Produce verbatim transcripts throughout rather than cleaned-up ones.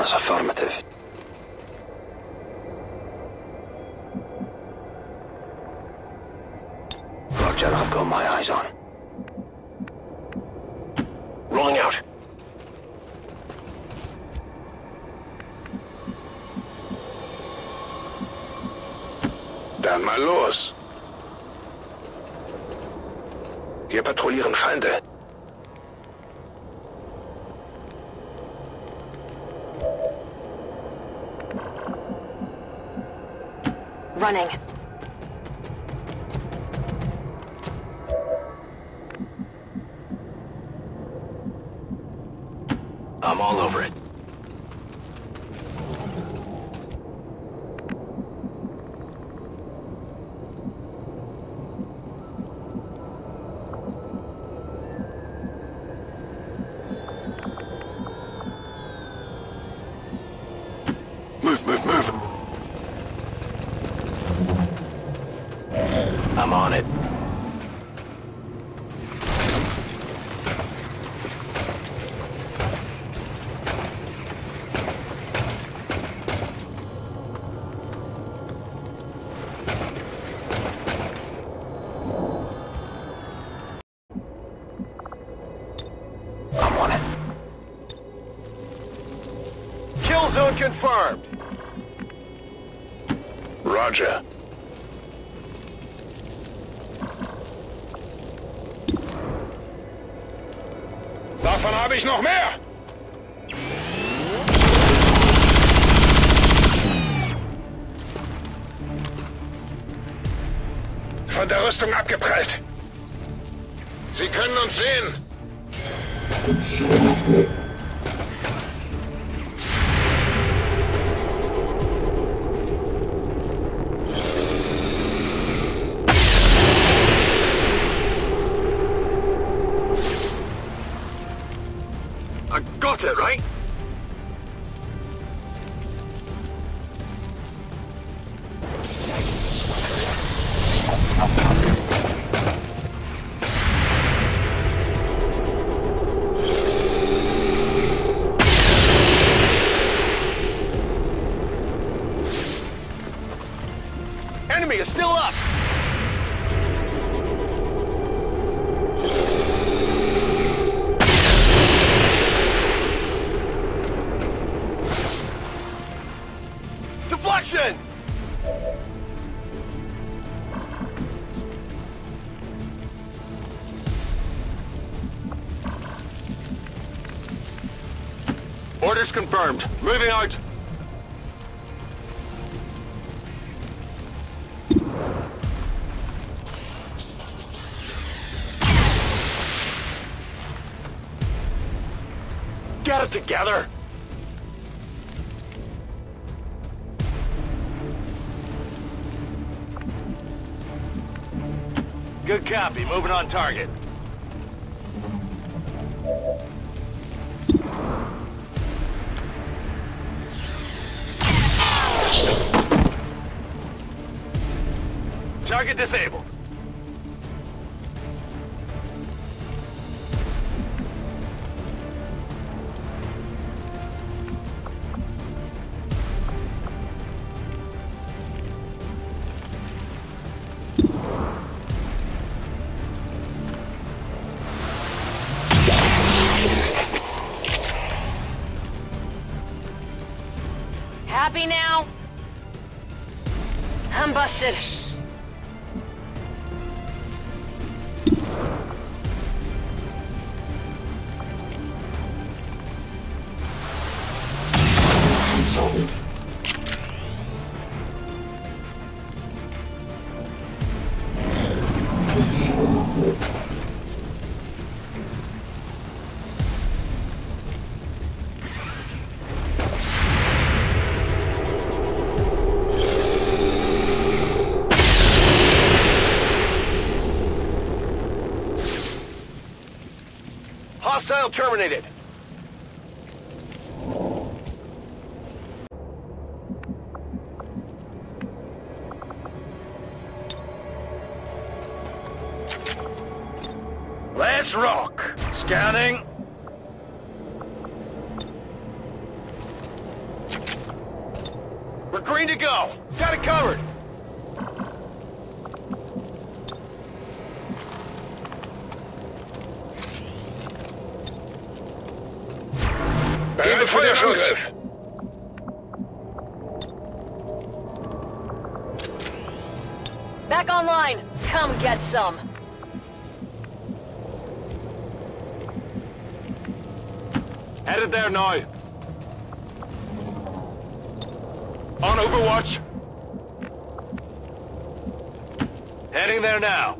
Yes, affirmative. Roger, I've got my eyes on. Rolling out. Dann mal los. Hier patrouillieren Feinde. Running. I'm all over it. Move, move, move. I'm on it. I'm on it. Kill zone confirmed. Roger. Davon habe ich noch mehr! Von der Rüstung abgeprallt. Sie können uns sehen. I got it, right? Enemy is still up! Deflection! Orders confirmed. Moving out. Get it together! Good copy. Moving on target. Target disabled. Happy now? I'm busted. Hostile terminated. Let's rock. Scanning. Green to go. Got it covered. Bereit für den Angriff. Back online. Come get some. Headed there now. On Overwatch. Heading there now.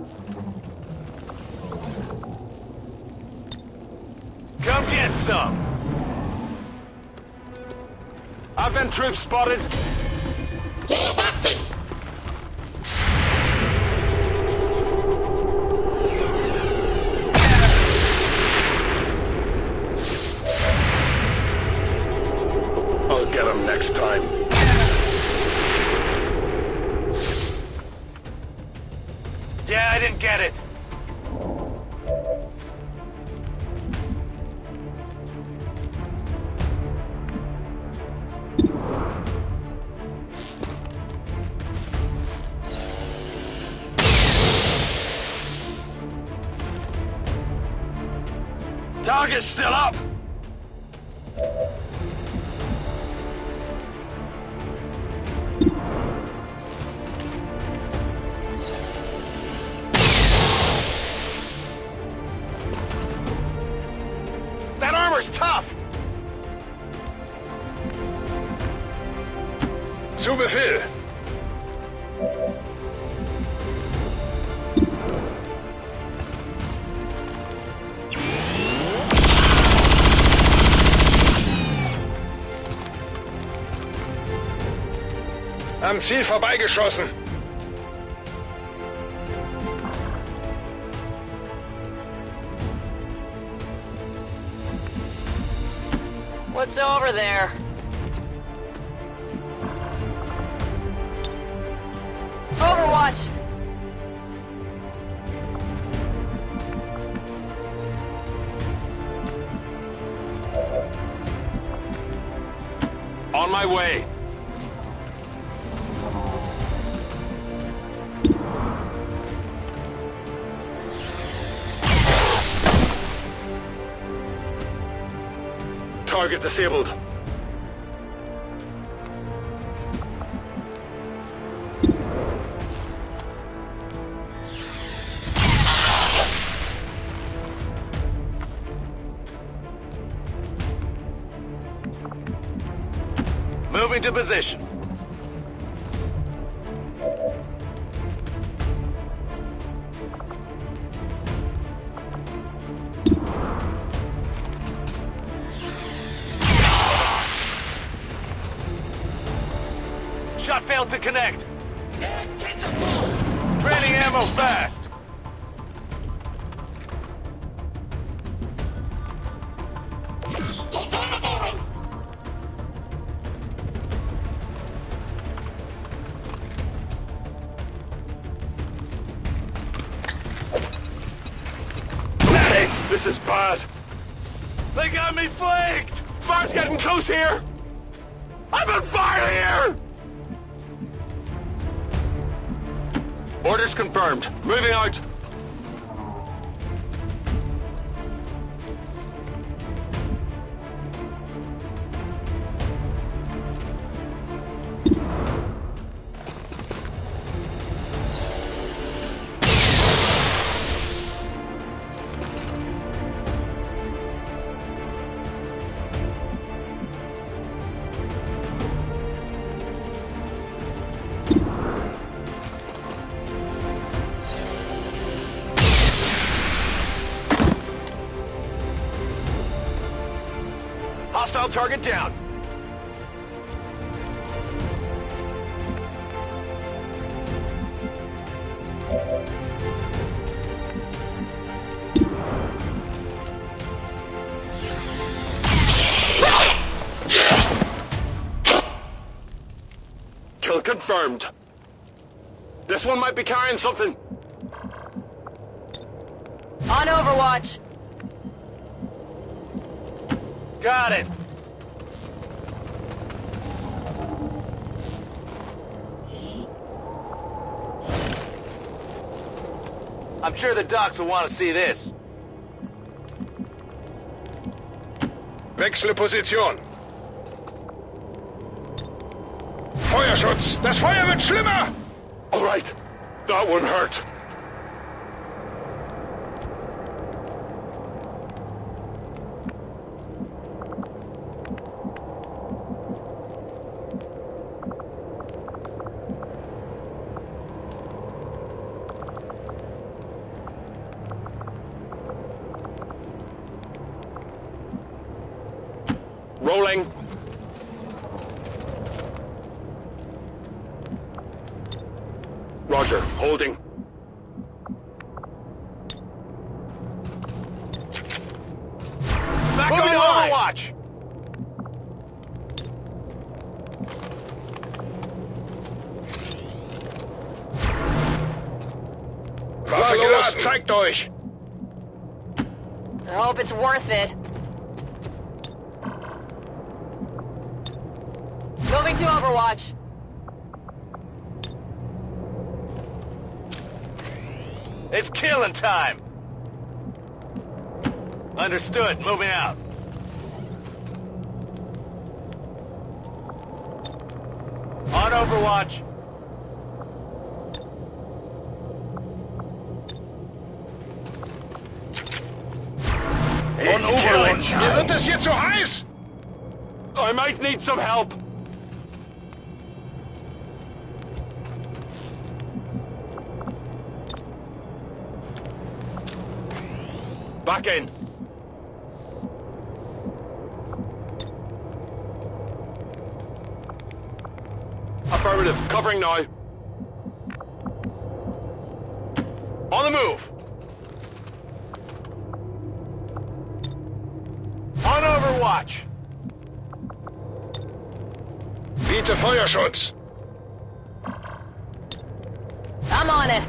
Come get some. I've been troops spotted. I'll get him next time. Yeah, I didn't get it. Target's still up. That armor's tough. Zu Befehl. Am Ziel vorbeigeschossen. What's over there? Overwatch! On my way. Target disabled. Moving to position. Shot failed to connect. Training ammo fast. Hey, this is bad. They got me flanked. Fire's getting close here. I'm on fire here. Orders confirmed. Moving out. Hostile target down. Kill confirmed. This one might be carrying something. On Overwatch. Got it. I'm sure the docs will want to see this. Wechsle Position. Feuerschutz! Das Feuer wird schlimmer! All right. That one hurt. Rolling. Roger, holding. Back on Overwatch! Waffe geladen! Zeigt euch! I hope it's worth it. Moving to Overwatch. It's killing time! Understood, moving out. On Overwatch. On Overwatch. Mir wird es hier zu heiß! I might need some help. Back in. Affirmative. Covering now. On the move. On Overwatch. Biete Feuerschutz! I'm on it.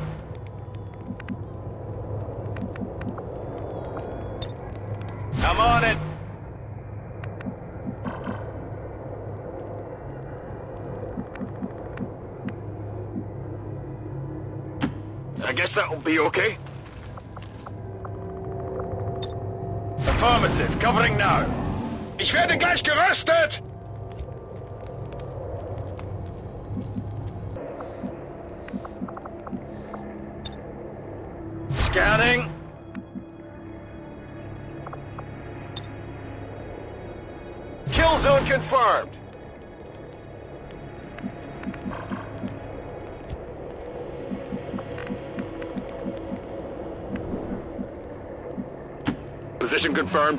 I'm on it. I guess that'll be okay. Affirmative. Covering now. Ich werde gleich geröstet! Scanning. Kill zone confirmed. Position confirmed.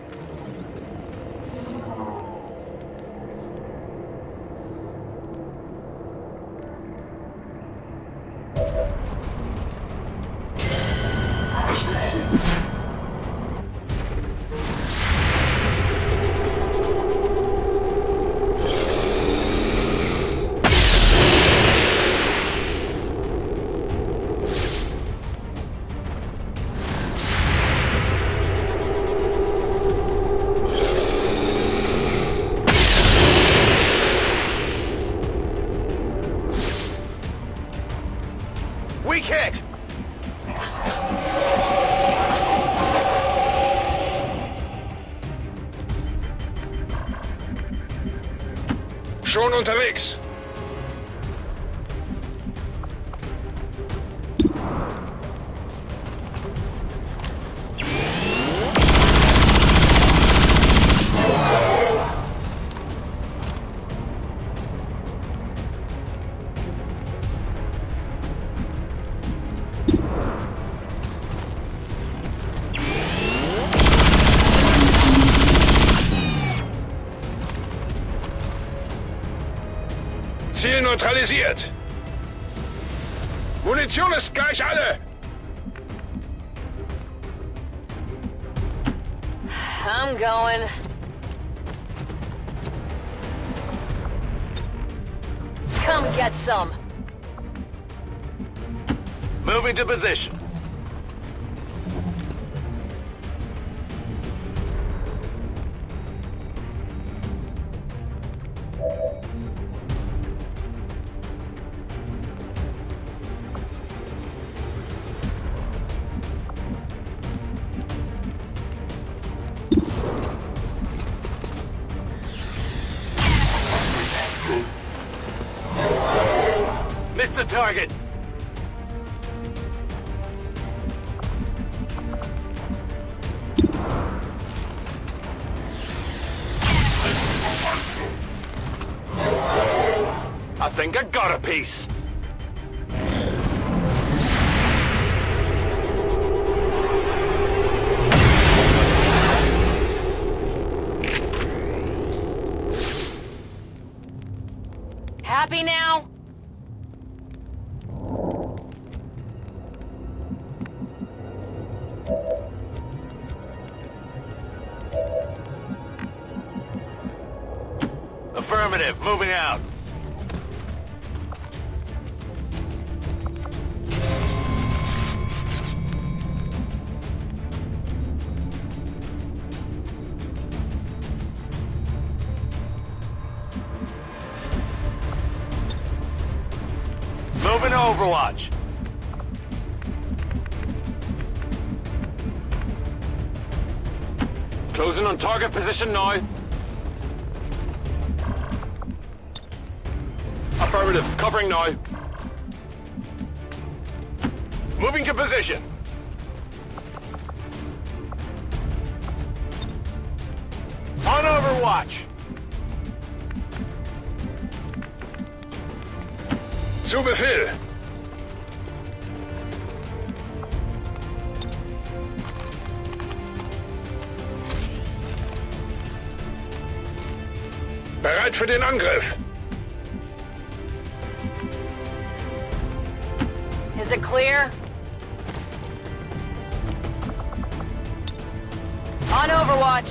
Weak hit! Schon unterwegs! Ziel neutralisiert. Munition ist gleich alle. I'm going. Come get some. Moving to position. Missed the target! I think I got a piece. Happy now? Affirmative, moving out. Moving to Overwatch. Closing on target position now. Affirmative, covering now. Moving to position. On Overwatch. Zu Befehl. Bereit für den Angriff. Is it clear? On Overwatch.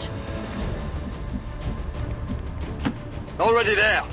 Already there.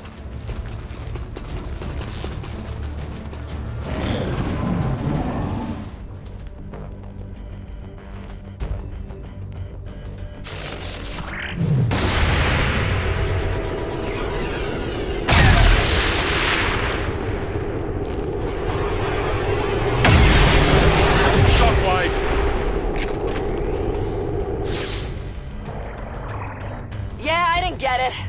Yeah, I didn't get it.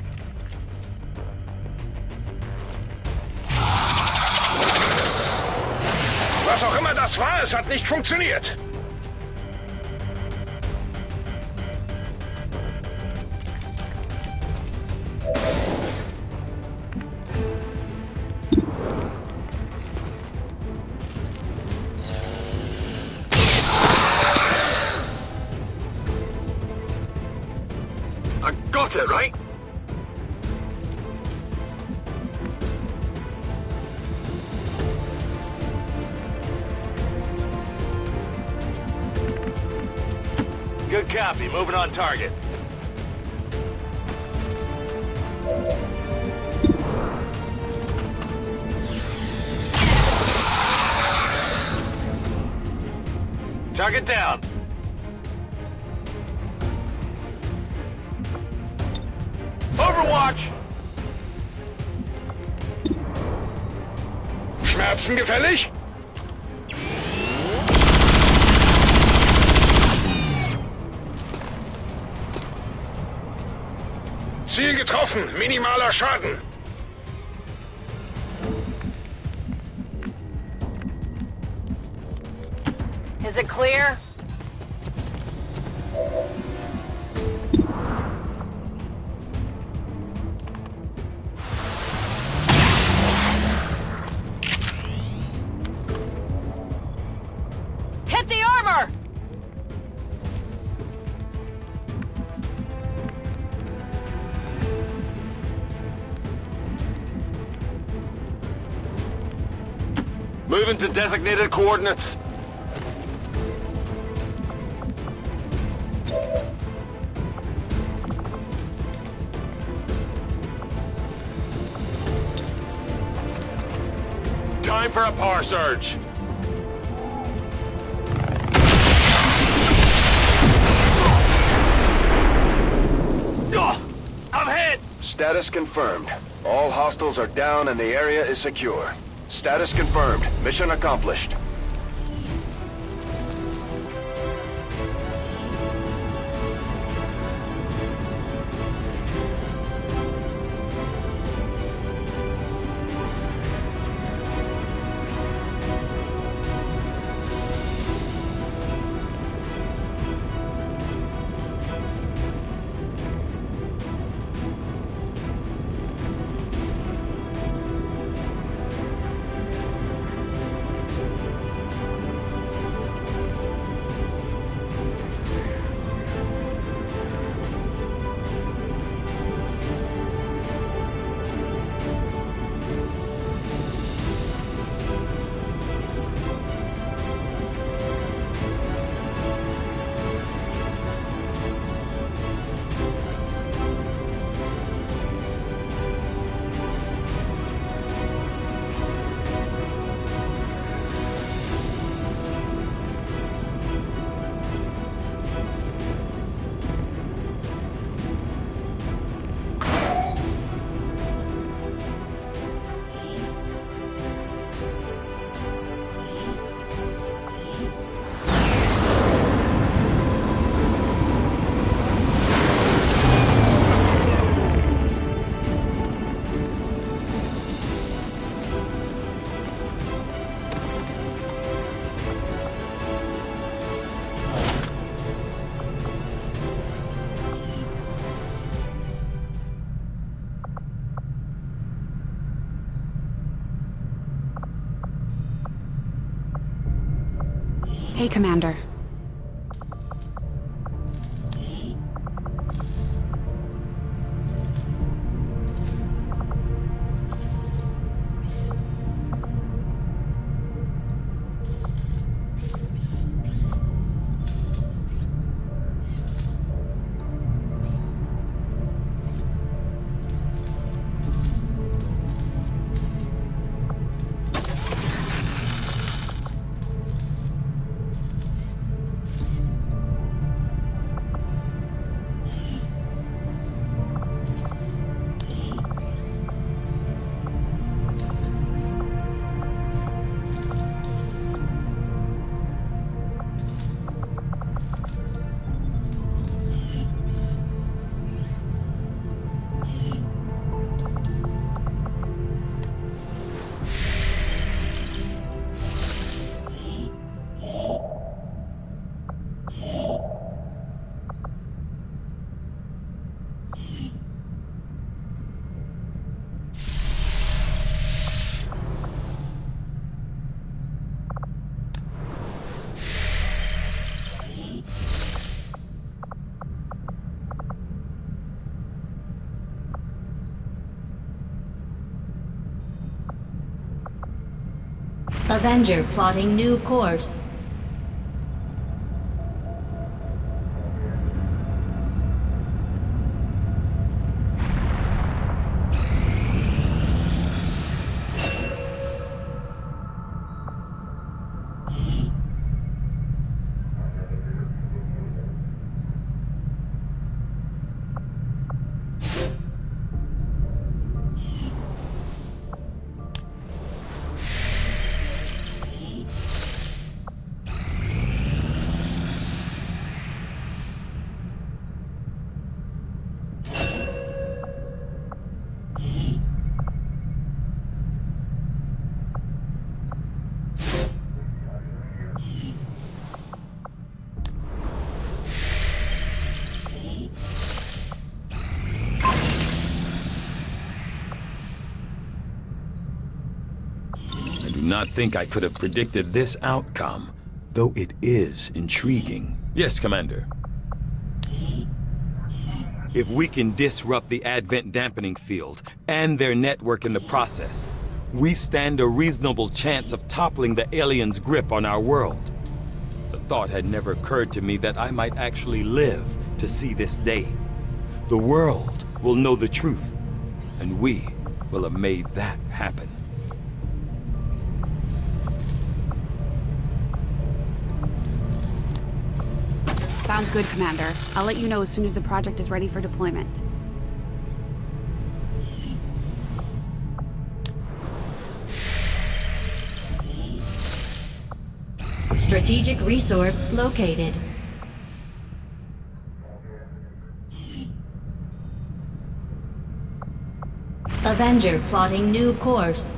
Was auch immer das war, es hat nicht funktioniert. I got it, right? Good copy. Moving on target. Target down. Overwatch! Schmerzen gefällig? Ziel getroffen, minimaler Schaden. Is it clear? Hit the armor! Moving to designated coordinates. Time for a power surge. Ugh, I'm hit! Status confirmed. All hostiles are down and the area is secure. Status confirmed. Mission accomplished. Hey, Commander. Avenger plotting new course. Not think I could have predicted this outcome, though it is intriguing. Yes, Commander. If we can disrupt the Advent dampening field and their network in the process, we stand a reasonable chance of toppling the aliens' grip on our world. The thought had never occurred to me that I might actually live to see this day. The world will know the truth, and we will have made that happen. Sounds good, Commander. I'll let you know as soon as the project is ready for deployment. Strategic resource located. Avenger plotting new course.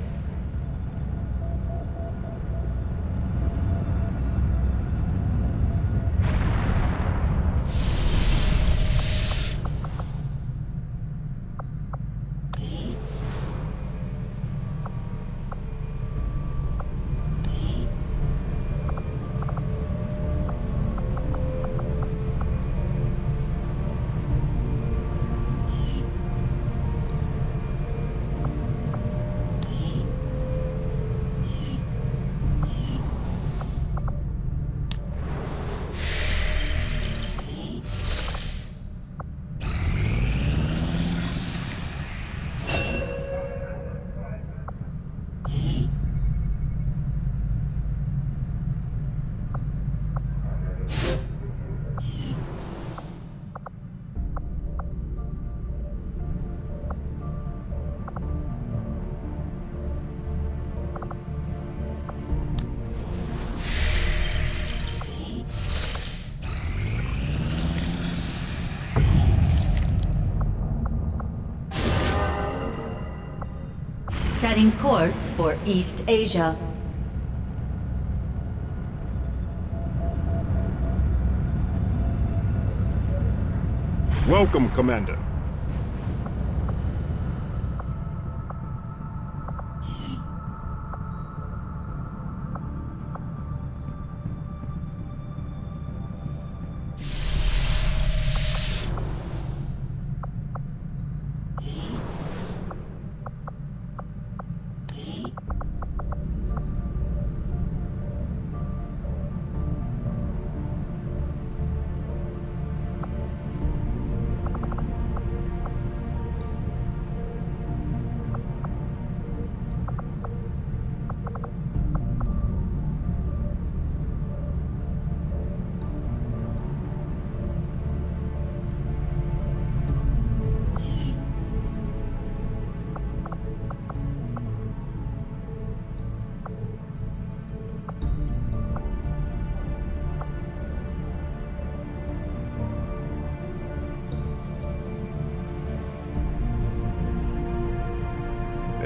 Setting course for East Asia. Welcome, Commander.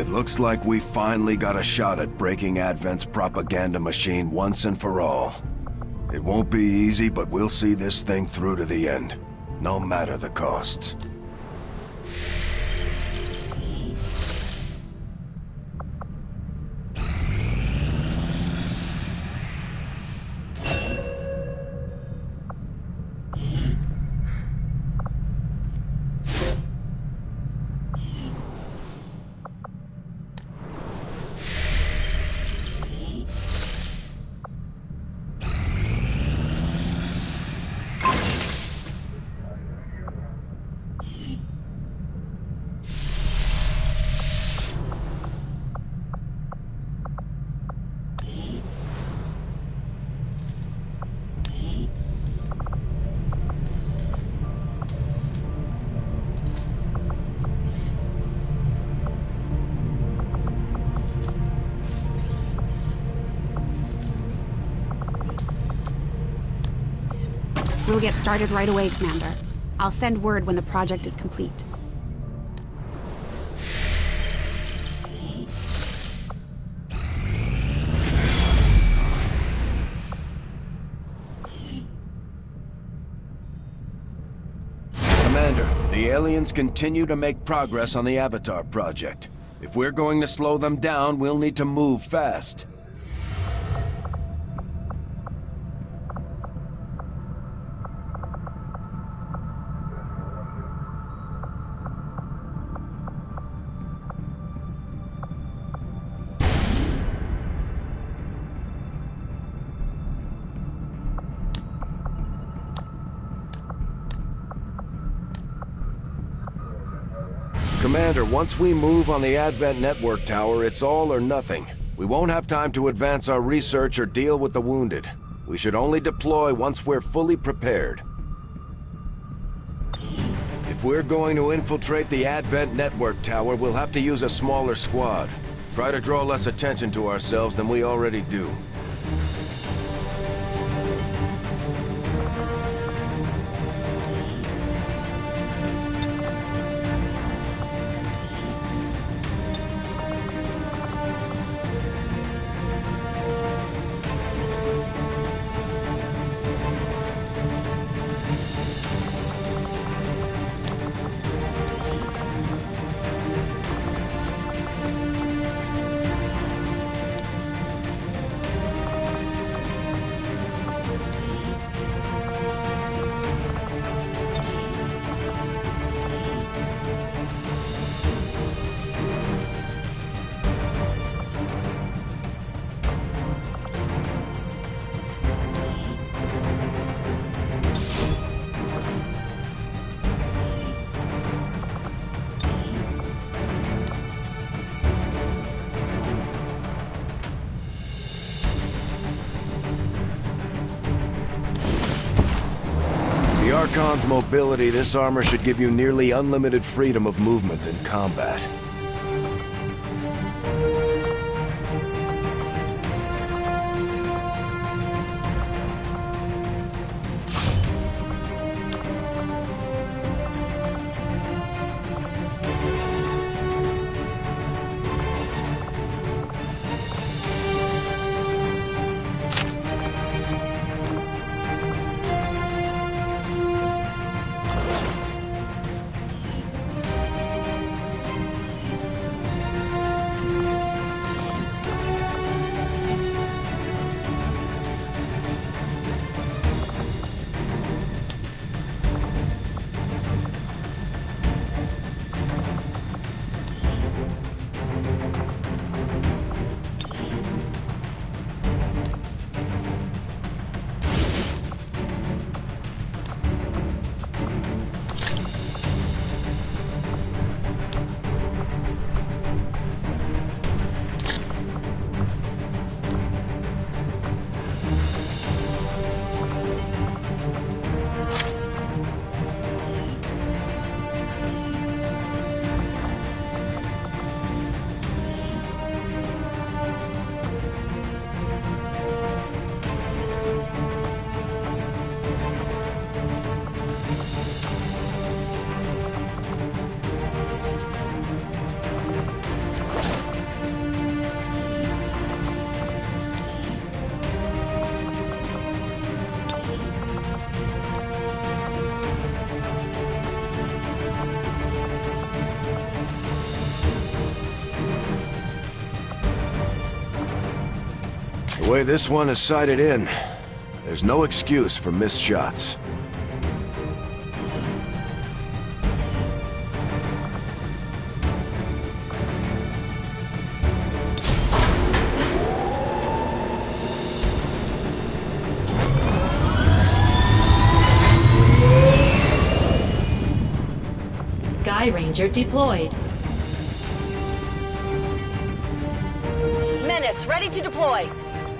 It looks like we finally got a shot at breaking Advent's propaganda machine once and for all. It won't be easy, but we'll see this thing through to the end, no matter the costs. We'll get started right away, Commander. I'll send word when the project is complete. Commander, the aliens continue to make progress on the Avatar project. If we're going to slow them down, we'll need to move fast. Commander, once we move on the Advent Network Tower, it's all or nothing. We won't have time to advance our research or deal with the wounded. We should only deploy once we're fully prepared. If we're going to infiltrate the Advent Network Tower, we'll have to use a smaller squad. Try to draw less attention to ourselves than we already do. The Archon's mobility, this armor should give you nearly unlimited freedom of movement in combat. The way this one is sighted in, there's no excuse for missed shots. Sky Ranger deployed. Menace, ready to deploy.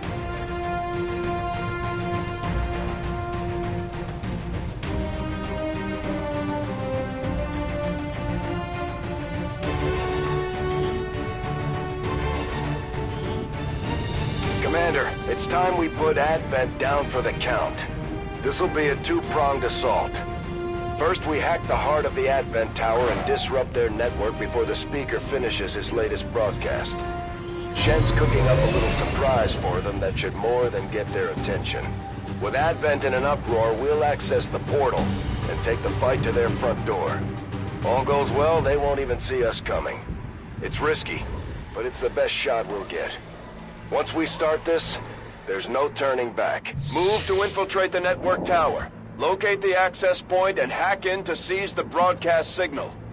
Commander, it's time we put Advent down for the count. This'll be a two-pronged assault. First, we hack the heart of the Advent Tower and disrupt their network before the speaker finishes his latest broadcast. Shen's cooking up a little surprise for them that should more than get their attention. With Advent in an uproar, we'll access the portal and take the fight to their front door. All goes well, they won't even see us coming. It's risky, but it's the best shot we'll get. Once we start this, there's no turning back. Move to infiltrate the network tower. Locate the access point and hack in to seize the broadcast signal.